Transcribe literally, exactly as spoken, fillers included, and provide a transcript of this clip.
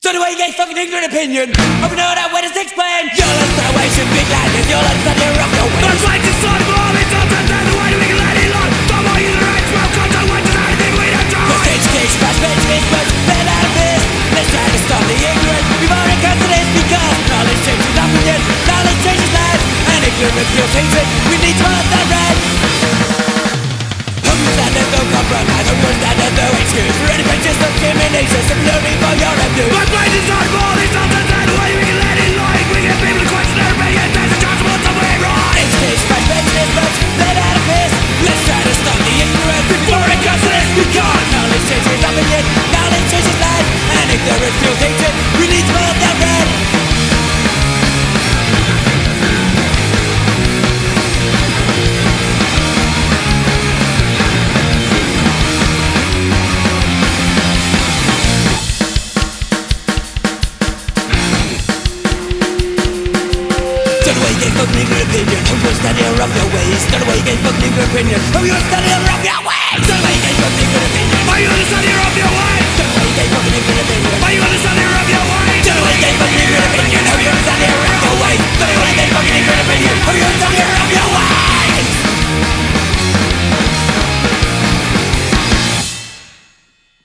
So the way you get fucking ignorant opinion, open all that way to explain. You'll understand why you should be glad, and you'll understand you're off your way. There's lights inside of all these nonsense, and the way we can let it on. Don't want you to right, well, contact with anything we don't try. Cause education, fast education, much better out of this. Let's try to stop the ignorance. We've already come to this because knowledge changes opinion, knowledge changes lives, and ignorance feels hatred. We need to hold that red. Understand there's no compromise, understand there's no excuse for any practice of discrimination, simply for your abuse. My brain is on all these nonsense, and the way we can let it lie. We get people to question their opinion, there's a chance of what's the way right. Education, fast education, much better out of this. Let's try to stop the ignorance before it comes to this because knowledge changes opinion, knowledge changes life, and ignorance feels hatred. We need to hold that red. Don't way get fucking ignorant opinion. Who will stand here of your ways? Don't way get fucking ignorant opinion. Who will stand here of your ways? Don't way get fucking ignorant opinion. Are you understand you're off your way?